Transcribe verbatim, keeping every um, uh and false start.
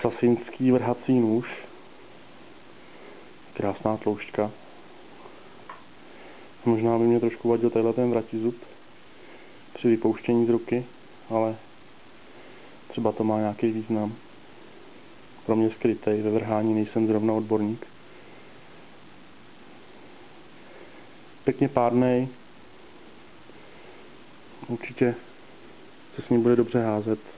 Sasinský vrhací nůž. Krásná tloušťka. Možná by mě trošku vadil tenhle ten vratizub při vypouštění z ruky, ale třeba to má nějaký význam. Pro mě skrytej, ve vrhání nejsem zrovna odborník. Pěkně pádnej. Určitě se s ním bude dobře házet.